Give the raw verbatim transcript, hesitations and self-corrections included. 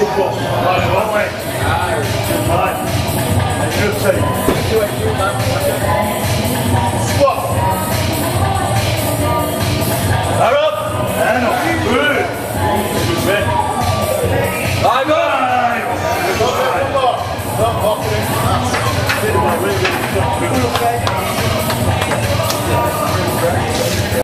football. Right, one way. Right. Good team. Squat. Power up. And up. Good. Good man. I go. Stop walking.